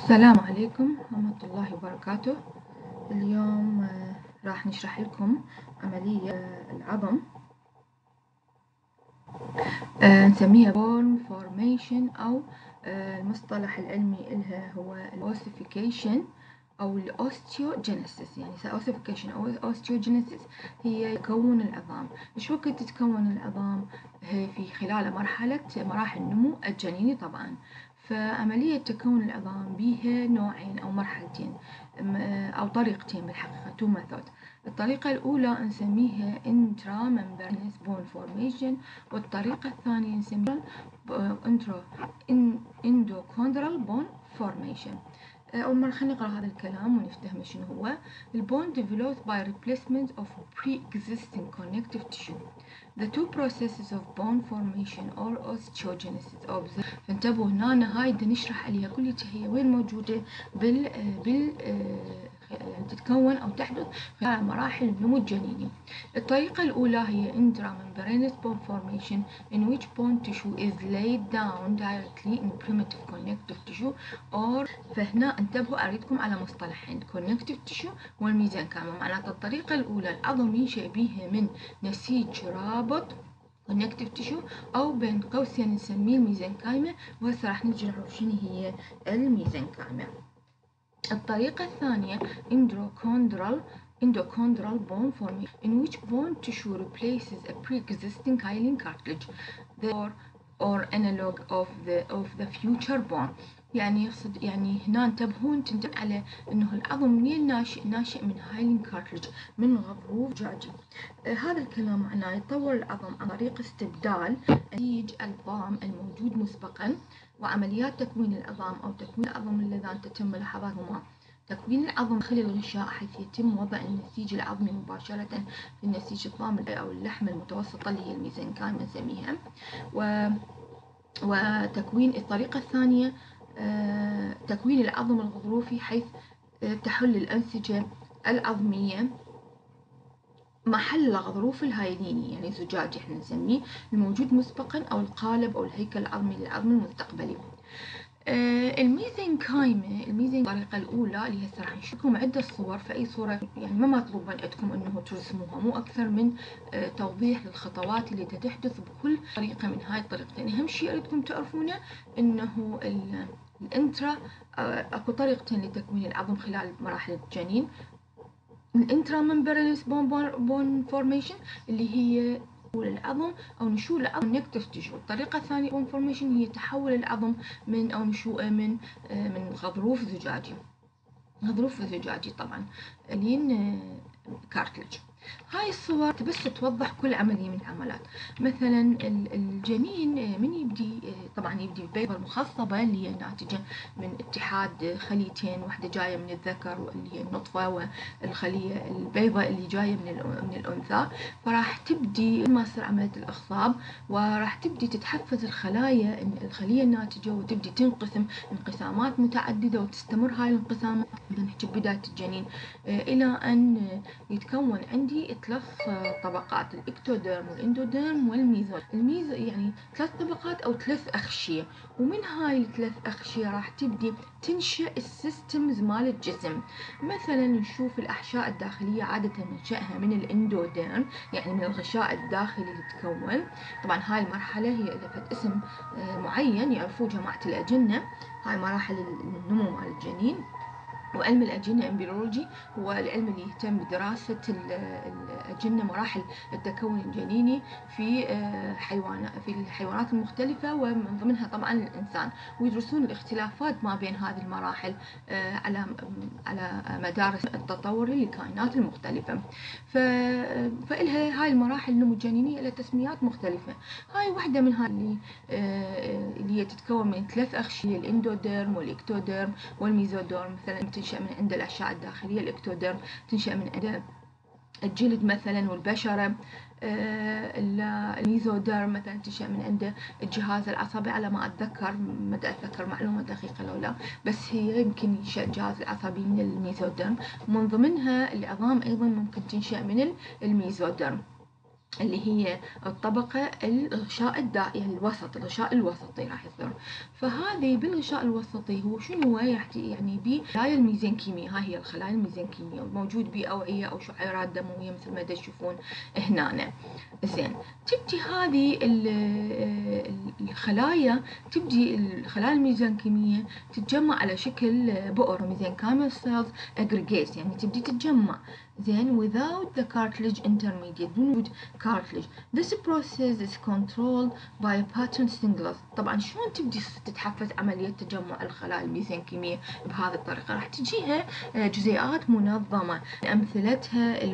السلام عليكم ورحمة الله وبركاته. اليوم راح نشرح لكم عملية العظم، نسميها bone formation أو المصطلح العلمي إلها هو ossification أو osteogenesis. يعني ossification أو osteogenesis هي تكون العظام. إيش وقت تتكون العظام؟ هي في خلال مراحل النمو الجنيني طبعا. فعملية تكون العظام بيها نوعين أو مرحلتين أو طريقتين بالحقيقة two methods. الطريقة الأولى نسميها intramembranous bone formation، والطريقة الثانية نسميها endochondral bone formation. أول مرة خلينا نقرأ هذا الكلام ونفهم شنو هو. البون developed by replacement of pre-existing connective tissue. The two processes of bone formation or osteogenesis observed. فانتبهوا هنا هاي بدنا نشرح عليها كلها هي وين موجودة يعني تتكون أو تحدث خلال مراحل النمو الجنيني. الطريقة الأولى هي intramembranous bone formation in which bone tissue is laid down directly in primitive connective tissue or فهنا انتبهوا أريدكم على مصطلحين connective tissue والميزنكايما. معناته الطريقة الأولى العظم ينشأ بيها من نسيج رابط connective tissue أو بين قوسين نسميه الميزنكايما، وهسه راح نجي نعرف شنو هي الميزنكايما. الطريقة الثانية endochondral bone formation in which bone tissue replaces a pre-existing hyaline cartilage or analog of the future bone. يعني يقصد يعني هنا انتبهون تنتبه على انه العظم منين ناشئ من هايلين كارتلج، من غضروف زجاجي. هذا الكلام معناه يتطور العظم عن طريق استبدال نسيج العظام الموجود مسبقا، وعمليات تكوين العظام أو تكوين العظم اللذان تتم لحظاتهما تكوين العظم داخل الغشاء، حيث يتم وضع النسيج العظمي مباشرة في النسيج الضامن أو اللحم المتوسطة اللي هي الميزنكايما نسميها. وتكوين الطريقة الثانية تكوين العظم الغضروفي، حيث تحل الأنسجة العظمية محل الغضروف الهايليني يعني زجاجي احنا نسميه الموجود مسبقا أو القالب أو الهيكل العظمي للعظم المستقبلي. الميزنكايما الطريقة الأولى اللي هسه راح نشوفكم عدة صور، في أي صورة يعني ما مطلوب من عندكم إنه ترسموها، مو أكثر من توضيح للخطوات اللي تحدث بكل طريقة من هاي الطريقتين. أهم شيء أريدكم تعرفونه إنه الانترا أكو طريقتين لتكوين العظم خلال مراحل الجنين. الانتراممبرانس بون فورميشن اللي هي العظم أو نشوء العظم نكتف تشو. الطريقة الثانية بون فورميشن هي تحول العظم من أو نشوءه من غضروف زجاجي طبعا لين كارتلج. هاي الصور بس توضح كل عملية من العمليات. مثلا الجنين من يبدي طبعا يبدي ببيضة المخصبة اللي هي ناتجة من اتحاد خليتين، واحدة جاية من الذكر اللي هي النطفة، والخلية البيضة اللي جاية من الأنثى. فراح تبدي ما تصير عملية الإخصاب، وراح تبدي تتحفز الخلية الناتجة وتبدي تنقسم انقسامات متعددة، وتستمر هاي الانقسامات نحكي بداية الجنين إلى أن يتكون عندي 3 طبقات: الإكتوديرم والإندوديرم والميزوديرم. يعني 3 طبقات أو 3 أغشية، ومن هاي ال3 أغشية راح تبدي تنشأ السيستمز مال الجسم. مثلا نشوف الأحشاء الداخلية عادة ننشأها من الإندوديرم، يعني من الغشاء الداخلي اللي تكون. طبعا هاي المرحلة هي لفت اسم معين يعرفوه جماعة الأجنة. هاي مراحل النمو مال الجنين. وعلم الأجنة إمبريولوجي هو العلم اللي يهتم بدراسة الأجنة، مراحل التكون الجنيني في الحيوانات المختلفة ومن ضمنها طبعا الإنسان، ويدرسون الاختلافات ما بين هذه المراحل على مدار التطور للكائنات المختلفة. فإلها هاي المراحل النمو الجنينية لها تسميات مختلفة. هاي واحدة من هاي اللي هي تتكون من 3 أغشية: الإندوديرم والإكتوديرم والميزوديرم. مثلا تنشأ من عند الأحشاء الداخلية. الإكتوديرم تنشأ من عند الجلد مثلا والبشرة. الميزوديرم مثلا تنشأ من عند الجهاز العصبي، على ما أتذكر، ما أتذكر معلومة دقيقة لو لا، بس هي يمكن ينشأ الجهاز العصبي من الميزوديرم. من ضمنها العظام أيضا ممكن تنشأ من الميزوديرم. اللي هي الطبقة الغشاء يعني الغشاء الوسطي راح يصير. فهذه بالغشاء الوسطي هو شنو يعني بيه خلايا الميزنكيمية. هاي هي الخلايا الميزنكيمية، موجود بيه أوعية أو شعيرات دموية مثل ما تشوفون هنا. زين، تبدي هذه الخلايا، تبدي الخلايا الميزنكيمية تتجمع على شكل بؤر، ميزنكايمال سيلز aggregates، يعني تبدي تتجمع. زين without the cartilage intermediate، بدون وجود cartilage. This process is controlled by a pattern stimulus. طبعا شلون تبدي تتحفز عملية تجمع الخلايا الميزنكيمية بهذه الطريقة؟ راح تجيها جزيئات منظمة، أمثلتها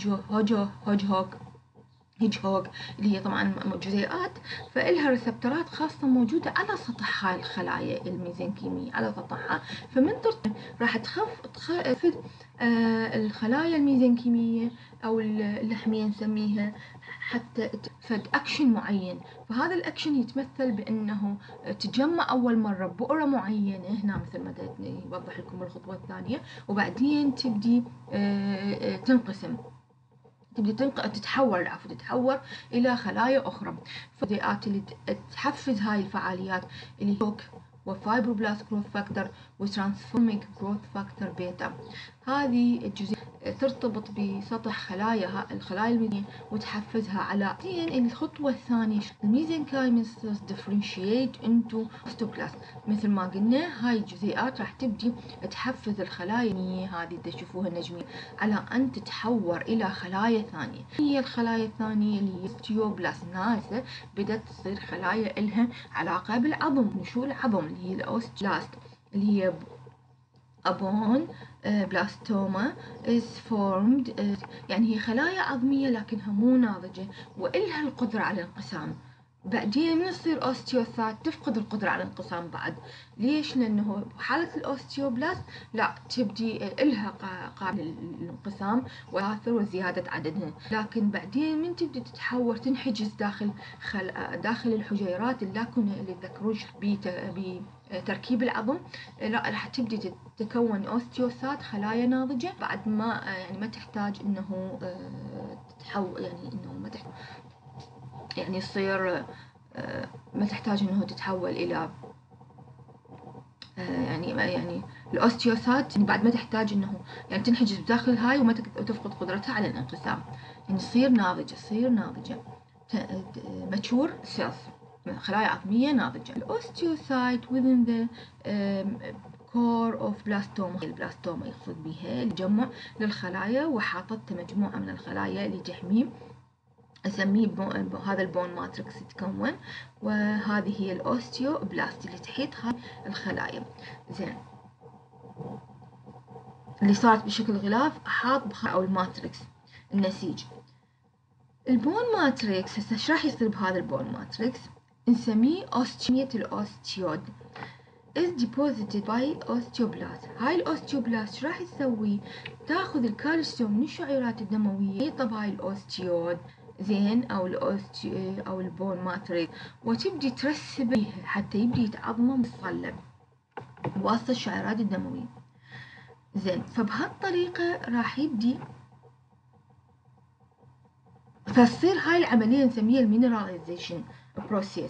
هيج هوج اللي هي طبعا جزيئات، فإلها ريسبتورات خاصة موجودة على سطح هاي الخلايا الميزنكيمية، على سطحها. فمن راح تخفض الخلايا الميزنكيمية أو اللحمية نسميها، حتى تفد أكشن معين. فهذا الأكشن يتمثل بأنه تجمع أول مرة بؤرة معينة هنا مثل ما يوضح لكم الخطوة الثانية، وبعدين تبدي تنقسم، تبدي تتحور إلى خلايا أخرى. فالجزيئات اللي تحفز هاي الفعاليات اللي هي وفايبروبلاست جروث فاكتور وترانسفورميك جروث فاكتور بيتا. هذه الجزيئات ترتبط بسطح الخلايا الميزنكيمية وتحفزها على. الخطوة الثانية الميزنكايمال سيلز differentiate into osteoclast. مثل ما قلنا هاي الجزيئات راح تبدي تحفز الخلايا هذه تشوفوها النجمية على أن تتحور إلى خلايا ثانية. هي الخلايا الثانية اللي هي osteoblast، ناسا بدأت تصير خلايا إلها علاقة بالعظم، نشوء العظم، اللي هي الأوستيوبلاست، اللي هي upon blastoma is formed. يعني هي خلايا عظمية لكنها مو ناضجة وإلها القدرة على الانقسام. بعدين من تصير أوستيوسايت تفقد القدرة على الانقسام بعد. ليش؟ لأنه بحالة الأوستيوبلاست لا تبدي إلها قابل للانقسام وزيادة عددها، لكن بعدين من تبدي تتحور تنحجز داخل الحجيرات اللاكنة اللي تذكروش بتركيب العظم. لا، راح تبدي تتكون أوستيوسات، خلايا ناضجة، بعد ما يعني ما تحتاج إنه تتحول، يعني إنه ما تحتاج يعني يصير ما تحتاج إنه تتحول إلى يعني الأوستيوسات، يعني بعد ما تحتاج إنه يعني تنحجز بداخل هاي وتفقد قدرتها على الانقسام، يعني تصير ناضجة mature cells، خلايا عظمية ناضجة. الأوستيوسايت within the core of blastoma، البلاستوما يقصد بها التجمع للخلايا وحاطت مجموعة من الخلايا اللي تحميه، أسميه هذا البون ماتريكس يتكون، وهذه هي الأوستيوبلاست اللي تحيط هاي الخلايا. زين، اللي صارت بشكل غلاف أحاط أو الماتريكس النسيج. البون ماتريكس هسه ايش راح يصير بهذا البون ماتريكس؟ نسميه الأوستيود is deposited by osteoblast. هاي الأوستيوبلاست راح تسوي؟ تاخذ الكالسيوم من الشعيرات الدموية يطب هاي الأوستيود، زين، أو البون ماتريكس، وتبدي ترسبه حتى يبدي يتعظم ويتصلب بواسطة الشعيرات الدموية. زين، فبهالطريقة راح يبدي فتصير هاي العملية نسميها المينراليزيشن بروسيس،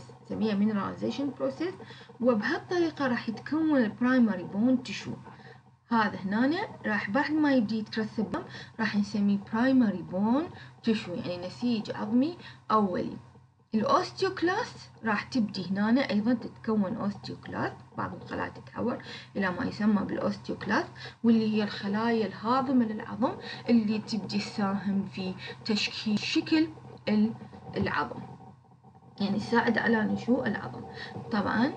وبهالطريقة راح يتكون البرايمري بون تشو. هذا هنا راح بعد ما يبدي يترسب راح نسميه برايمري بون تشو، يعني نسيج عظمي أولي. الأوستيوكلاست راح تبدي هنا أيضا تتكون أوستيوكلاست، بعض الخلايا تتحول إلى ما يسمى بالأوستيوكلاست، واللي هي الخلايا الهاضمة للعظم اللي تبدي تساهم في تشكيل شكل العظم، يعني تساعد على نشوء العظم. طبعا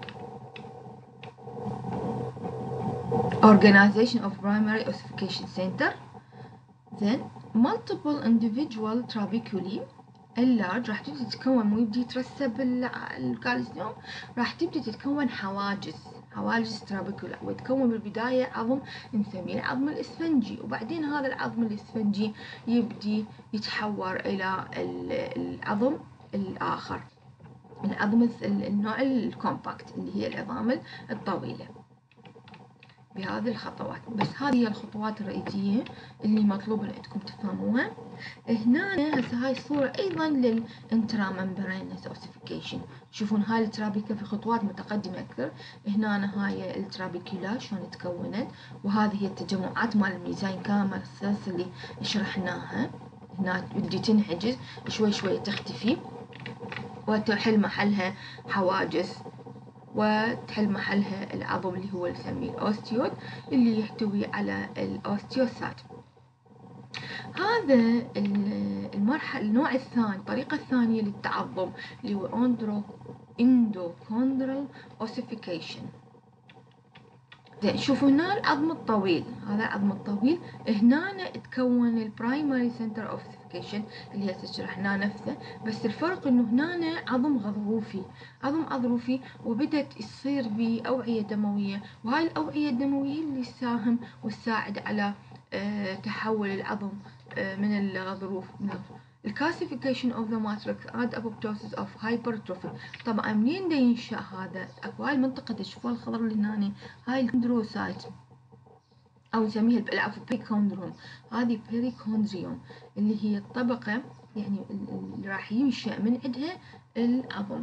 Organization of Primary Ossification Center. زين، multiple individual trabeculae اللارج راح تبدي تتكون، مو يبدي يترسب الكالسيوم، راح تبدي تتكون حواجز ترابيكولا، ويتكون بالبداية عظم نسميه العظم الإسفنجي، وبعدين هذا العظم الإسفنجي يبدي يتحور إلى العظم الآخر، العظم النوع الكومباكت اللي هي العظام الطويلة. بهذه الخطوات. بس هذه هي الخطوات الرئيسية اللي مطلوب ان عندكم تفهموها. هنا هسه هاي الصورة ايضا للانتراممبرينس اوسيفيكيشن. تشوفون هاي الترابيكا في خطوات متقدمة اكثر. هنا هاي الترابيكيولا شلون تكونت، وهذه هي التجمعات مال الميزان كامل السلس اللي شرحناها. هنا بدي تنحجز شوي شوي تختفي وتحل محلها حواجز، وتحل محلها العظم اللي هو نسميه الأوستيود اللي يحتوي على الأوستيوسايت. هذا المرحلة النوع الثاني، الطريقة الثانية للتعظم اللي هو اندوكوندرال اوسيفيكيشن. زين شوفوا هنا العظم الطويل، هذا العظم الطويل هنا تكون البرايمري سنتر اوسيفيكيشن اللي هسه شرحناه نفسه، بس الفرق انه هنا عظم غضروفي، عظم غضروفي وبدت تصير به أوعية دموية، وهاي الأوعية الدموية اللي تساهم وتساعد على تحول العظم من الغضروف. الكالسيفيكيشن اوف ذا ماتريكس and apoptosis of hypertrophy. طبعا منين دا ينشأ هذا؟ اكو هاي المنطقة تشوفون الخضر اللي هنا، هاي الكوندروسايت او نسميها العفو بيريكوندروم. هذه بيريكوندريوم اللي هي الطبقة يعني اللي راح ينشأ من عندها العظم،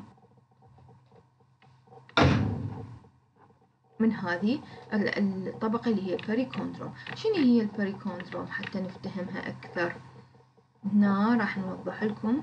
من هذه الطبقة اللي هي البيريكوندروم. شنو هي البيريكوندروم حتى نفتهمها أكثر؟ هنا راح نوضح لكم.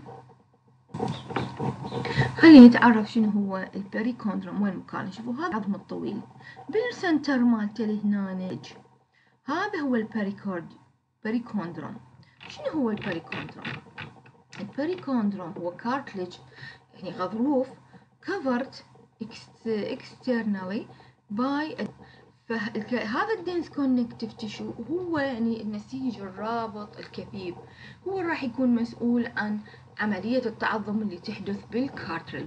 خلينا نتعرف شنو هو البيريكوندروم، وين مكانه. شوفوا هذا العظم الطويل بالسنتر مالته هنا، هذا هو البيريكوندروم. شنو هو البيريكوندروم؟ البيريكوندروم هو كارتلج يعني غضروف covered externally by فهذا الدنس كونكتيف تيشو هو يعني النسيج الرابط الكثيف، هو راح يكون مسؤول عن عملية التعظم اللي تحدث بالكارتريج.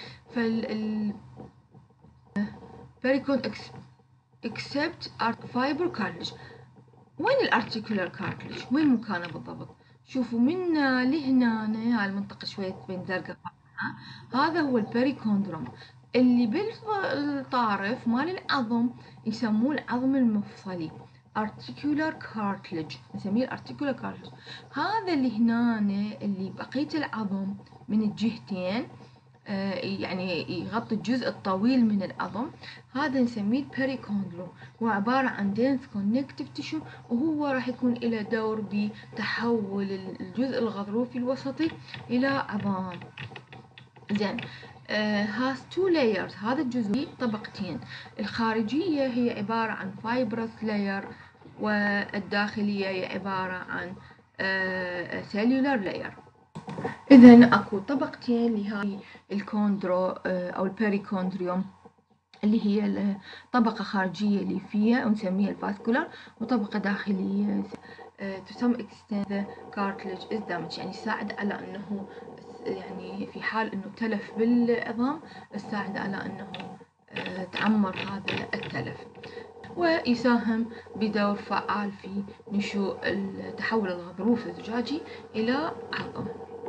بيريكون except fiber cartilage. وين الارتيكولار كارتلج؟ وين مكانه بالضبط؟ شوفوا من لهنا هاي المنطقة شوية بين زرقاء، هذا هو البيريكوندروم اللي بالطارف مال العظم يسموه العظم المفصلي articular cartilage، نسميه الارتيكولار كارتلج. هذا اللي هنا اللي بقية العظم من الجهتين يعني يغطي الجزء الطويل من العظم، هذا نسميه البيريكوندروم. هو عبارة عن dense connective tissue، وهو راح يكون له دور بتحول الجزء الغضروفي الوسطي إلى عظام. زين has two layers. هذا الجزء طبقتين، الخارجية هي عبارة عن fibrous layer، والداخلية هي عبارة عن cellular layer. إذا أكو طبقتين لهاي الكوندرو أو البيريكوندريوم اللي هي طبقة خارجية اللي فيها ونسميها الفاسكولار، وطبقة داخلية to some extent the cartilage is damaged، يعني يساعد على أنه يعني في حال أنه تلف بالعظام يساعد على أنه تعمر هذا التلف، ويساهم بدور فعال في نشوء تحول الغضروف الزجاجي إلى عظم.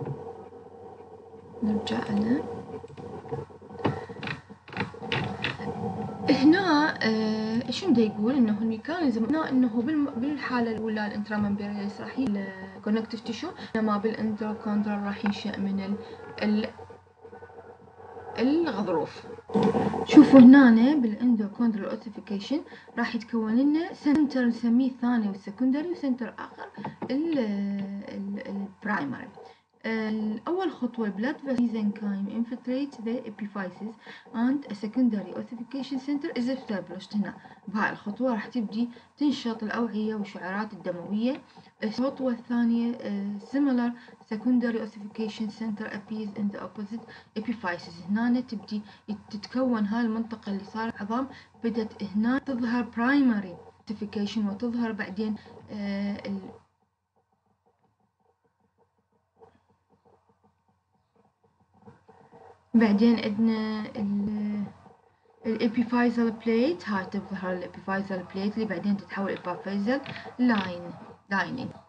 نرجع له هنا. شنو دا يقول انه الميكانيزم هنا انه بالحاله الاولى الانتراممبرينس راح كونكتيف تيشو، انما بالاندوكوندرال راح ينشأ من الغضروف. شوفوا هنا بالاندوكوندرال اوسيفيكيشن راح يتكون لنا سنتر نسميه الثاني والسكندري، وسنتر اخر البرايمري. أول خطوة blood mesenchyme infiltrate the epiphysis and a secondary ossification center is established. هنا بهاي الخطوة راح تبدي تنشط الأوعية والشعيرات الدموية. الخطوة الثانية similar secondary ossification center appears in the opposite epiphysis. هنا تبدي تتكون هاي المنطقة اللي صار عظام، بدت هنا تظهر primary ossification وتظهر بعدين بعدين عندنا الابيفايزال بليت، هاي تظهر الابيفايزال بليت اللي بعدين تتحول ابيفايزال لاينينج.